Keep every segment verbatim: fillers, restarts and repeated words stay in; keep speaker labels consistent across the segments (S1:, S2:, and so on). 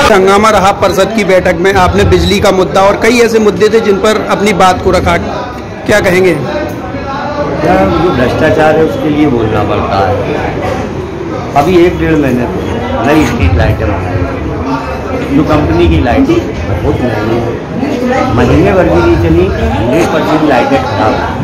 S1: हंगामा रहा परिषद की बैठक में, आपने बिजली का मुद्दा और कई ऐसे मुद्दे थे जिन पर अपनी बात को रखा, क्या कहेंगे?
S2: क्या जो भ्रष्टाचार है उसके लिए बोलना पड़ता है। अभी एक डेढ़ महीने नई स्ट्रीट लाइटें बनाई, जो कंपनी की लाइटें बहुत महंगी है, महीने भर भी नहीं चली, हंड्रेड परसेंट लाइटें खराब।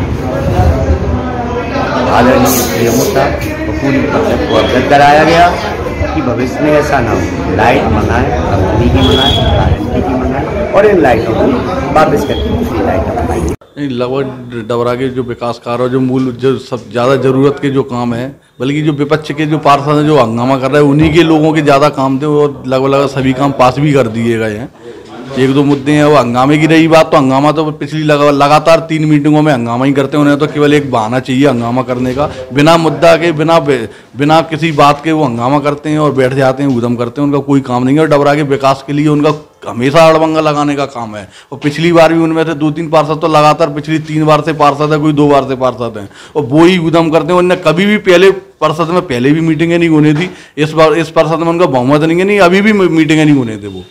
S2: आदरणीय सीएम साहब तो पूरी परिषद को अवगत कराया गया कि भविष्य में ऐसा ना हो, लाइट बनाए, कंपनी की बनाए, गारंटी की बनाए और इन लाइटों को वापस करके दूसरी लाइटें बनाई।
S3: लगभग डबरा के जो विकास कार्य जो मूल जो सब ज़्यादा ज़रूरत के जो काम है, बल्कि जो विपक्ष के जो पार्षद हैं जो हंगामा कर रहे हैं उन्हीं के लोगों के ज़्यादा काम थे और लगभग लगभग सभी काम पास भी कर दिए गए हैं। एक दो मुद्दे हैं वो हंगामे की रही बात, तो हंगामा तो पिछली लगातार तीन मीटिंगों में हंगामा ही करते हैं। उन्हें तो केवल एक बहाना चाहिए हंगामा करने का, बिना मुद्दा के बिना बिना किसी बात के वो हंगामा करते हैं और बैठ जाते हैं, उधम करते हैं। उनका कोई काम नहीं है और डबरा के विकास के लिए उनका हमेशा अड़बंगा लगाने का काम है। और पिछली बार भी उनमें से दो तीन पार्षद तो लगातार पिछली तीन बार से पार्षद है, कोई दो बार से पार्षद हैं और वो ही उधम करते हैं। उनने कभी भी पहले पार्षद में पहले भी मीटिंगें नहीं होने थी, इस बार इस पार्षद में उनका बहुमत नहीं है, नहीं अभी भी मीटिंगें नहीं होने थे। वो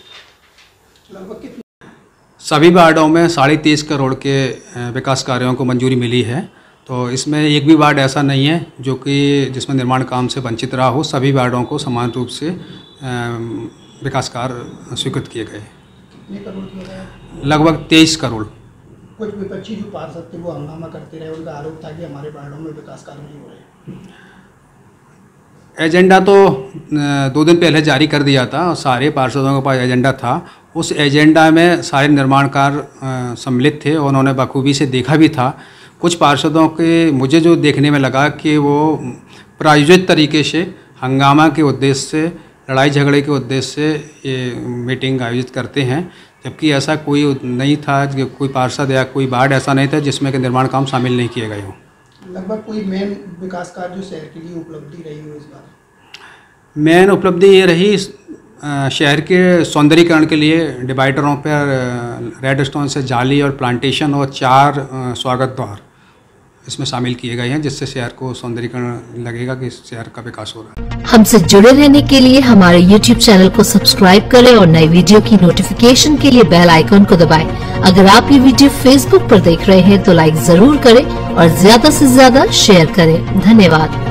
S4: सभी वार्डों में साढ़े तेईस करोड़ के विकास कार्यों को मंजूरी मिली है, तो इसमें एक भी वार्ड ऐसा नहीं है जो कि जिसमें निर्माण काम से वंचित रहा हो। सभी वार्डों को समान रूप से विकास कार्य स्वीकृत किए गए।
S5: कितने करोड़ किया गया?
S4: लगभग तेईस करोड़।
S5: कुछ विपक्षी जो पार्षद थे वो हंगामा करते रहे, उनका आरोप था कि हमारे वार्डों में विकास कार्य नहीं हो रहे।
S4: एजेंडा तो दो दिन पहले जारी कर दिया था और सारे पार्षदों के पास एजेंडा था। उस एजेंडा में सारे निर्माण कार्य सम्मिलित थे और उन्होंने बखूबी से देखा भी था। कुछ पार्षदों के मुझे जो देखने में लगा कि वो प्रायोजित तरीके से हंगामा के उद्देश्य से, लड़ाई झगड़े के उद्देश्य से ये मीटिंग आयोजित करते हैं, जबकि ऐसा कोई नहीं था, कोई पार्षद या कोई वार्ड ऐसा नहीं था जिसमें कि निर्माण काम शामिल नहीं किए गए हों।
S5: लगभग कोई मेन विकास कार्य जो शहर के लिए उपलब्धि रही हो इस बार?
S4: मेन उपलब्धि ये रही, शहर के सौंदर्यीकरण के लिए डिवाइडरों पर रेड स्टोन से जाली और प्लांटेशन और चार स्वागत द्वार इसमें शामिल किए गए हैं, जिससे शहर को सौंदर्यीकरण लगेगा कि शहर का विकास हो रहा है।
S6: हमसे जुड़े रहने के लिए हमारे यूट्यूब चैनल को सब्सक्राइब करें और नई वीडियो की नोटिफिकेशन के लिए बेल आइकन को दबाएं। अगर आप ये वीडियो फेसबुक पर देख रहे हैं तो लाइक जरूर करें और ज्यादा से ज्यादा शेयर करें। धन्यवाद।